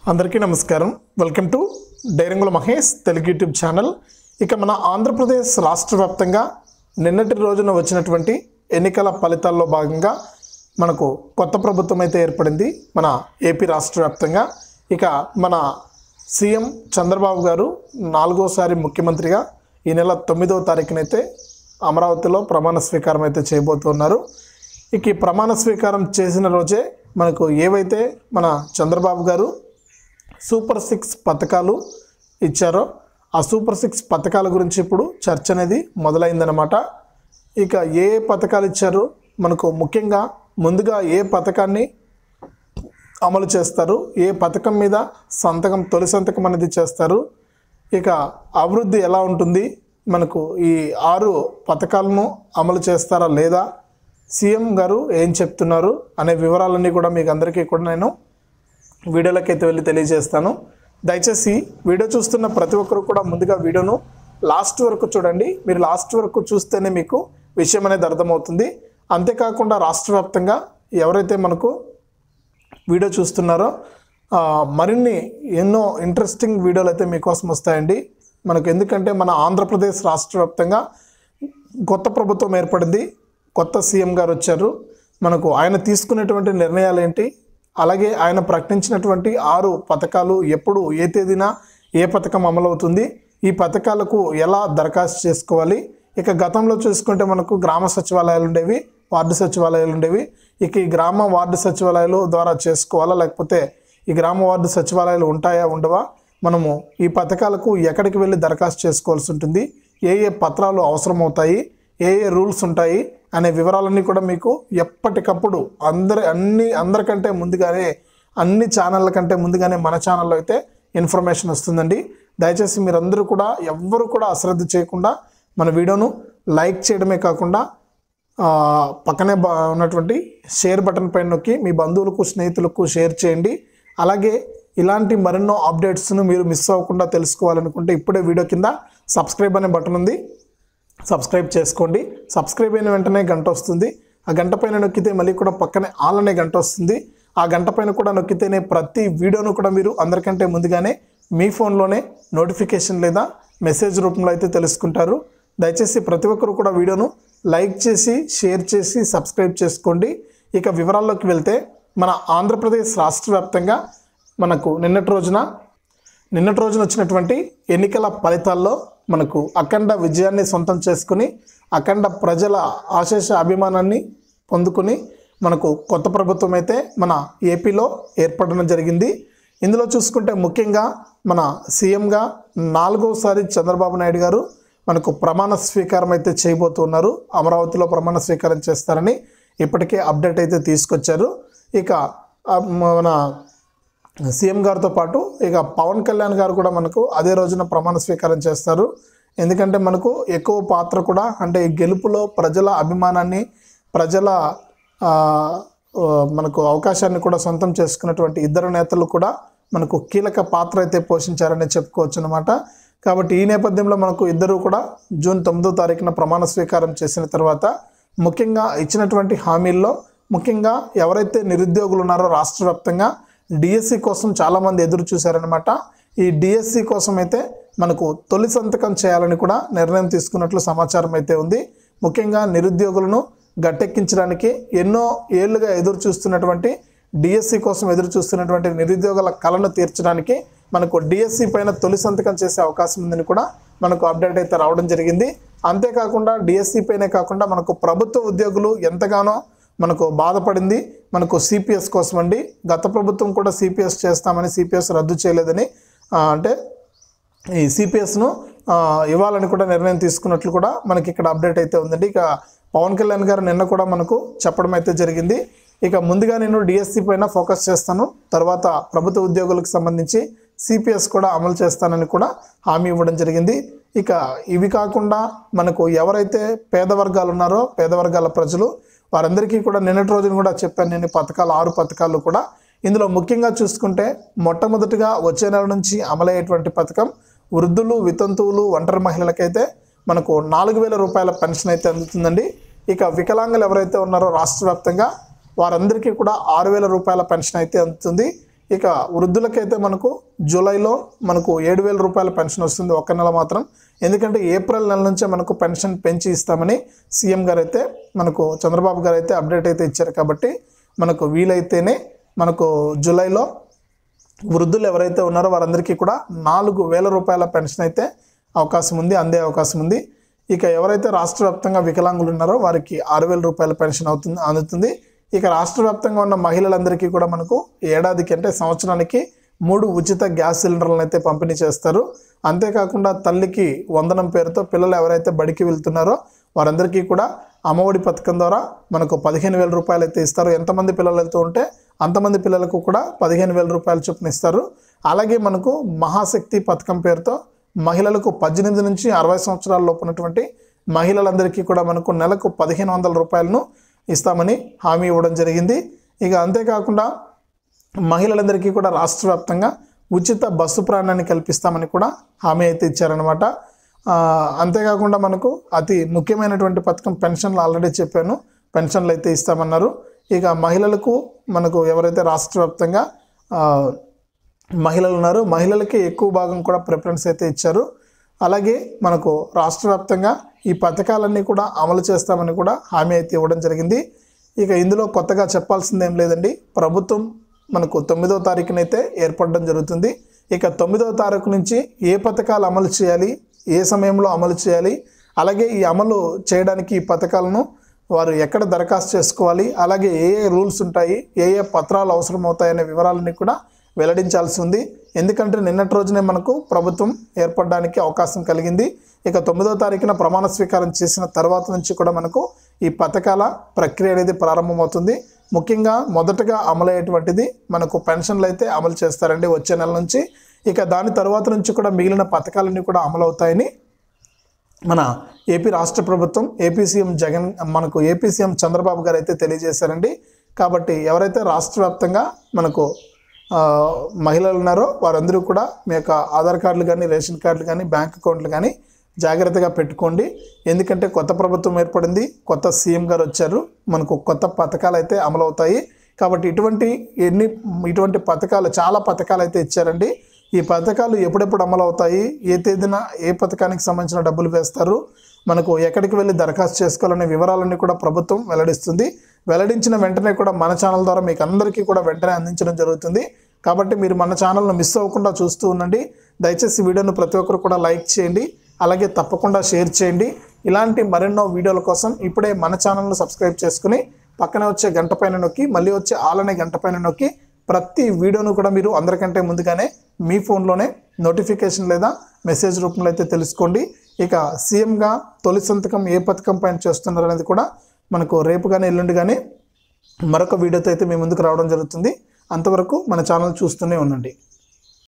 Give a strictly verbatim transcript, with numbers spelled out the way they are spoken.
అందరికీ నమస్కారం. Welcome to డైరంగుల మహేష్ తెలుగు యూట్యూబ్ ఛానల్. ఇక మన ఆంధ్రప్రదేశ్ రాష్ట్ర వ్యాప్తంగా నిన్నటి రోజున వచ్చినటువంటి ఎన్నికల ఫలితాల్లో భాగంగా మనకు కొత్త ప్రభుత్వం అయితే ఏర్పడింది మన ఏపీ రాష్ట్ర వ్యాప్తంగా. ఇక మన సీఎం చంద్రబాబు గారు నాలుగోసారి ముఖ్యమంత్రిగా ఈ నెల తొమ్మిదవ తారీఖునైతే అమరావతిలో ప్రమాణ స్వీకారం అయితే చేయబోతున్నారు. ఇక ఈ ప్రమాణ స్వీకారం చేసిన రోజే మనకు ఏవైతే మన చంద్రబాబు గారు సూపర్ సిక్స్ పథకాలు ఇచ్చారో ఆ సూపర్ సిక్స్ పథకాల గురించి ఇప్పుడు చర్చ అనేది మొదలైందనమాట. ఇక ఏ పథకాలు ఇచ్చారు, మనకు ముఖ్యంగా ముందుగా ఏ పథకాన్ని అమలు చేస్తారు, ఏ పథకం మీద సంతకం తొలి సంతకం అనేది చేస్తారు, ఇక అభివృద్ధి ఎలా ఉంటుంది, మనకు ఈ ఆరు పథకాలను అమలు చేస్తారా లేదా, సీఎం గారు ఏం చెప్తున్నారు అనే వివరాలన్నీ కూడా మీకు అందరికీ కూడా నేను వీడియోలోకి అయితే వెళ్ళి తెలియజేస్తాను. దయచేసి వీడియో చూస్తున్న ప్రతి ఒక్కరు కూడా ముందుగా వీడియోను లాస్ట్ వరకు చూడండి. మీరు లాస్ట్ వరకు చూస్తేనే మీకు విషయం అనేది అర్థమవుతుంది. అంతేకాకుండా రాష్ట్ర వ్యాప్తంగా ఎవరైతే మనకు వీడియో చూస్తున్నారో మరిన్ని ఎన్నో ఇంట్రెస్టింగ్ వీడియోలు అయితే మీకోసం వస్తాయండి. మనకు ఎందుకంటే మన ఆంధ్రప్రదేశ్ రాష్ట్ర వ్యాప్తంగా కొత్త ప్రభుత్వం ఏర్పడింది, కొత్త సీఎం గారు వచ్చారు. మనకు ఆయన తీసుకునేటువంటి నిర్ణయాలు ఏంటి, అలాగే ఆయన ప్రకటించినటువంటి ఆరు పథకాలు ఎప్పుడు ఏ తేదీన ఏ పథకం అమలవుతుంది, ఈ పథకాలకు ఎలా దరఖాస్తు చేసుకోవాలి. ఇక గతంలో చూసుకుంటే మనకు గ్రామ సచివాలయాలు ఉండేవి, వార్డు సచివాలయాలు ఉండేవి. ఇక ఈ గ్రామ వార్డు సచివాలయాలు ద్వారా చేసుకోవాలా, లేకపోతే ఈ గ్రామ వార్డు సచివాలయాలు ఉంటాయా ఉండవా, మనము ఈ పథకాలకు ఎక్కడికి వెళ్ళి దరఖాస్తు చేసుకోవాల్సి ఉంటుంది, ఏ ఏ పత్రాలు అవసరమవుతాయి, ఏ ఏ రూల్స్ ఉంటాయి అనే వివరాలన్నీ కూడా మీకు ఎప్పటికప్పుడు అందరి అన్ని అందరికంటే ముందుగానే అన్ని ఛానళ్ళ కంటే ముందుగానే మన ఛానల్లో అయితే ఇన్ఫర్మేషన్ వస్తుందండి. దయచేసి మీరందరూ కూడా ఎవ్వరు కూడా అశ్రద్ధ చేయకుండా మన వీడియోను లైక్ చేయడమే కాకుండా పక్కనే ఉన్నటువంటి షేర్ బటన్ పైన నొక్కి మీ బంధువులకు స్నేహితులకు షేర్ చేయండి. అలాగే ఇలాంటి మరెన్నో అప్డేట్స్ను మీరు మిస్ అవ్వకుండా తెలుసుకోవాలనుకుంటే ఇప్పుడే వీడియో కింద సబ్స్క్రైబ్ అనే బటన్ ఉంది, సబ్స్క్రైబ్ చేసుకోండి. సబ్స్క్రైబ్ అయిన వెంటనే గంట వస్తుంది, ఆ గంట పైన నొక్కితే మళ్ళీ కూడా పక్కనే ఆల్ అనే గంట వస్తుంది. ఆ గంట పైన కూడా నొక్కితేనే ప్రతి వీడియోను కూడా మీరు అందరికంటే ముందుగానే మీ ఫోన్లోనే నోటిఫికేషన్ లేదా మెసేజ్ రూపంలో అయితే తెలుసుకుంటారు. దయచేసి ప్రతి ఒక్కరు కూడా వీడియోను లైక్ చేసి షేర్ చేసి సబ్స్క్రైబ్ చేసుకోండి. ఇక వివరాల్లోకి వెళ్తే మన ఆంధ్రప్రదేశ్ రాష్ట్ర వ్యాప్తంగా మనకు నిన్నటి రోజున నిన్నటి రోజున వచ్చినటువంటి ఎన్నికల ఫలితాల్లో మనకు అఖండ విజయాన్ని సొంతం చేసుకుని అఖండ ప్రజల ఆశీస్సు అభిమానాన్ని పొందుకుని మనకు కొత్త ప్రభుత్వం అయితే మన ఏపీలో ఏర్పడడం జరిగింది. ఇందులో చూసుకుంటే ముఖ్యంగా మన సీఎంగా నాలుగోసారి చంద్రబాబు నాయుడు గారు మనకు ప్రమాణ స్వీకారం అయితే చేయబోతున్నారు. అమరావతిలో ప్రమాణ స్వీకారం చేస్తారని ఇప్పటికే అప్డేట్ అయితే తీసుకొచ్చారు. ఇక మన సీఎం గారితో పాటు ఇక పవన్ కళ్యాణ్ గారు కూడా మనకు అదే రోజున ప్రమాణ స్వీకారం చేస్తారు. ఎందుకంటే మనకు ఎక్కువ పాత్ర కూడా అంటే ఈ గెలుపులో ప్రజల అభిమానాన్ని ప్రజల మనకు అవకాశాన్ని కూడా సొంతం చేసుకున్నటువంటి ఇద్దరు నేతలు కూడా మనకు కీలక పాత్ర అయితే పోషించారని చెప్పుకోవచ్చు అన్నమాట. కాబట్టి ఈ నేపథ్యంలో మనకు ఇద్దరు కూడా జూన్ తొమ్మిదో తారీఖున ప్రమాణ స్వీకారం చేసిన తర్వాత ముఖ్యంగా ఇచ్చినటువంటి హామీల్లో ముఖ్యంగా ఎవరైతే నిరుద్యోగులు ఉన్నారో రాష్ట్ర వ్యాప్తంగా డిఎస్సి కోసం చాలామంది ఎదురు చూశారనమాట. ఈ డిఎస్సి కోసం అయితే మనకు తొలి సంతకం చేయాలని కూడా నిర్ణయం తీసుకున్నట్లు సమాచారం అయితే ఉంది. ముఖ్యంగా నిరుద్యోగులను గట్టెక్కించడానికి ఎన్నో ఏళ్లుగా ఎదురు చూస్తున్నటువంటి డిఎస్సి కోసం ఎదురు చూస్తున్నటువంటి నిరుద్యోగుల కళను తీర్చడానికి మనకు డిఎస్సి పైన తొలి సంతకం చేసే అవకాశం ఉందని కూడా మనకు అప్డేట్ అయితే రావడం జరిగింది. అంతేకాకుండా డిఎస్సి పైనే కాకుండా మనకు ప్రభుత్వ ఉద్యోగులు ఎంతగానో మనకు బాధపడింది మనకు సిపిఎస్ కోసం అండి. గత ప్రభుత్వం కూడా సిపిఎస్ చేస్తామని సిపిఎస్ రద్దు చేయలేదని అంటే ఈ సిపిఎస్ను ఇవ్వాలని కూడా నిర్ణయం తీసుకున్నట్లు కూడా మనకి ఇక్కడ అప్డేట్ అయితే ఉందండి. ఇక పవన్ కళ్యాణ్ గారు నిన్న కూడా మనకు చెప్పడం అయితే జరిగింది. ఇక ముందుగా నేను డిఎస్సి పైన ఫోకస్ చేస్తాను, తర్వాత ప్రభుత్వ ఉద్యోగులకు సంబంధించి సిపిఎస్ కూడా అమలు చేస్తానని కూడా హామీ ఇవ్వడం జరిగింది. ఇక ఇవి కాకుండా మనకు ఎవరైతే పేద వర్గాలు ఉన్నారో పేద వర్గాల ప్రజలు వారందరికీ కూడా నిన్నటి రోజున కూడా చెప్పాను నేను పథకాలు ఆరు పథకాలు కూడా. ఇందులో ముఖ్యంగా చూసుకుంటే మొట్టమొదటిగా వచ్చే నెల నుంచి అమలయ్యేటువంటి పథకం వృద్ధులు, వితంతువులు, ఒంటరి మహిళలకైతే మనకు నాలుగు వేల రూపాయల పెన్షన్ అయితే అందుతుందండి. ఇక వికలాంగులు ఎవరైతే ఉన్నారో రాష్ట్ర వ్యాప్తంగా వారందరికీ కూడా ఆరు వేల రూపాయల పెన్షన్ అయితే అందుతుంది. ఇక వృద్ధులకైతే మనకు జూలైలో మనకు ఏడు వేల రూపాయల పెన్షన్ వస్తుంది ఒక్క నెల మాత్రం. ఎందుకంటే ఏప్రిల్ నెల నుంచే మనకు పెన్షన్ పెంచి ఇస్తామని సీఎం గారు అయితే మనకు చంద్రబాబు గారు అయితే అప్డేట్ అయితే ఇచ్చారు. కాబట్టి మనకు వీలైతేనే మనకు జూలైలో వృద్ధులు ఎవరైతే ఉన్నారో వారందరికీ కూడా నాలుగు వేల రూపాయల పెన్షన్ అయితే అవకాశం ఉంది, అందే అవకాశం ఉంది. ఇక ఎవరైతే రాష్ట్ర వ్యాప్తంగా వికలాంగులు ఉన్నారో వారికి ఆరు వేల రూపాయల పెన్షన్ అవుతుంది అందుతుంది. ఇక రాష్ట్ర వ్యాప్తంగా ఉన్న మహిళలందరికీ కూడా మనకు ఏడాదికి అంటే సంవత్సరానికి మూడు ఉచిత గ్యాస్ సిలిండర్లను అయితే పంపిణీ చేస్తారు. అంతేకాకుండా తల్లికి వందనం పేరుతో పిల్లలు ఎవరైతే బడికి వెళ్తున్నారో వారందరికీ కూడా అమ్మఒడి పథకం ద్వారా మనకు పదిహేను వేల రూపాయలు అయితే ఇస్తారు. ఎంతమంది పిల్లలు వెళ్తూ ఉంటే అంతమంది పిల్లలకు కూడా పదిహేను వేల రూపాయల చొప్పున ఇస్తారు. అలాగే మనకు మహాశక్తి పథకం పేరుతో మహిళలకు పద్దెనిమిది నుంచి అరవై సంవత్సరాల లోపు ఉన్నటువంటి మహిళలందరికీ కూడా మనకు నెలకు పదిహేను వందల రూపాయలను ఇస్తామని హామీ ఇవ్వడం జరిగింది. ఇక అంతేకాకుండా మహిళలందరికీ కూడా రాష్ట్ర వ్యాప్తంగా ఉచిత బస్సు ప్రయాణాన్ని కల్పిస్తామని కూడా హామీ అయితే ఇచ్చారనమాట. అంతేకాకుండా మనకు అతి ముఖ్యమైనటువంటి పథకం పెన్షన్లు ఆల్రెడీ చెప్పాను, పెన్షన్లు అయితే ఇస్తామన్నారు. ఇక మహిళలకు మనకు ఎవరైతే రాష్ట్ర వ్యాప్తంగా మహిళలు ఉన్నారో మహిళలకి ఎక్కువ భాగం కూడా ప్రిఫరెన్స్ అయితే ఇచ్చారు. అలాగే మనకు రాష్ట్ర వ్యాప్తంగా ఈ పథకాలన్నీ కూడా అమలు చేస్తామని కూడా హామీ అయితే ఇవ్వడం జరిగింది. ఇక ఇందులో కొత్తగా చెప్పాల్సింది ఏం లేదండి, ప్రభుత్వం మనకు తొమ్మిదవ తారీఖునైతే ఏర్పడడం జరుగుతుంది. ఇక తొమ్మిదవ తారీఖు నుంచి ఏ పథకాలు అమలు చేయాలి, ఏ సమయంలో అమలు చేయాలి, అలాగే ఈ అమలు చేయడానికి ఈ పథకాలను వారు ఎక్కడ దరఖాస్తు చేసుకోవాలి, అలాగే ఏ ఏ రూల్స్ ఉంటాయి, ఏ ఏ పత్రాలు అవసరం అవుతాయనే వివరాలన్నీ కూడా వెల్లడించాల్సి ఉంది. ఎందుకంటే నిన్నటి రోజునే మనకు ప్రభుత్వం ఏర్పడడానికి అవకాశం కలిగింది. ఇక తొమ్మిదవ తారీఖున ప్రమాణ స్వీకారం చేసిన తర్వాత నుంచి కూడా మనకు ఈ పథకాల ప్రక్రియ అనేది ప్రారంభమవుతుంది. ముఖ్యంగా మొదటగా అమలయ్యేటువంటిది మనకు పెన్షన్లు అయితే అమలు చేస్తారండి వచ్చే నెల నుంచి. ఇక దాని తర్వాత నుంచి కూడా మిగిలిన పథకాలన్నీ కూడా అమలవుతాయని మన ఏపీ రాష్ట్ర ప్రభుత్వం ఏపీ సీఎం జగన్ మనకు ఏపీ సీఎం చంద్రబాబు గారు అయితే తెలియజేశారండి. కాబట్టి ఎవరైతే రాష్ట్ర వ్యాప్తంగా మనకు మహిళలు ఉన్నారో వారందరూ కూడా మీ యొక్క ఆధార్ కార్డులు కానీ, రేషన్ కార్డులు కానీ, బ్యాంక్ అకౌంట్లు కానీ జాగ్రత్తగా పెట్టుకోండి. ఎందుకంటే కొత్త ప్రభుత్వం ఏర్పడింది, కొత్త సీఎం గారు వచ్చారు, మనకు కొత్త పథకాలు అయితే అమలవుతాయి. కాబట్టి ఇటువంటి ఎన్ని ఇటువంటి పథకాలు చాలా పథకాలు అయితే ఇచ్చారండి. ఈ పథకాలు ఎప్పుడెప్పుడు అమలు అవుతాయి, ఏ తేదీన ఏ పథకానికి సంబంధించిన డబ్బులు వేస్తారు, మనకు ఎక్కడికి వెళ్ళి దరఖాస్తు చేసుకోవాలనే వివరాలన్నీ కూడా ప్రభుత్వం వెల్లడిస్తుంది. వెల్లడించిన వెంటనే కూడా మన ఛానల్ ద్వారా మీకు అందరికీ కూడా వెంటనే అందించడం జరుగుతుంది. కాబట్టి మీరు మన ఛానల్ను మిస్ అవ్వకుండా చూస్తూ ఉండండి. దయచేసి వీడియోను ప్రతి ఒక్కరు కూడా లైక్ చేయండి, అలాగే తప్పకుండా షేర్ చేయండి. ఇలాంటి మరెన్నో వీడియోల కోసం ఇప్పుడే మన ఛానల్ను సబ్స్క్రైబ్ చేసుకుని పక్కనే వచ్చే గంట పైన నొక్కి మళ్ళీ వచ్చే ఆల్ అనే గంట పైన నొక్కి ప్రతి వీడియోను కూడా మీరు అందరికంటే ముందుగానే మీ ఫోన్లోనే నోటిఫికేషన్ లేదా మెసేజ్ రూపంలో అయితే తెలుసుకోండి. ఇక సీఎంగా తొలి సంతకం ఏ పథకం పైన చేస్తున్నారు అనేది కూడా మనకు రేపు కానీ ఎల్లుండి కానీ మరొక వీడియోతో అయితే మీ ముందుకు రావడం జరుగుతుంది. అంతవరకు మన ఛానల్ చూస్తూనే ఉండండి.